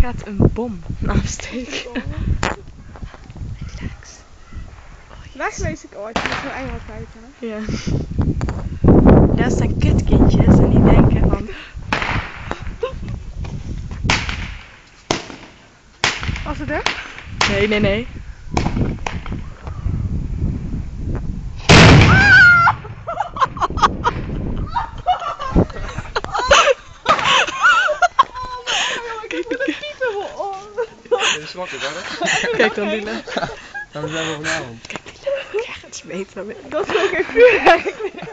gaat een bom afsteken. Relax. Weg wees ik ooit, dat is zo eng wat buiten. Ja. Dat zijn kutkindjes en die denken van... Was het er? Nee, nee, nee. Kijk dan die lach. Dan zijn we vanavond. Kijk, het smeet van me. Dat is ook een vuurwerk.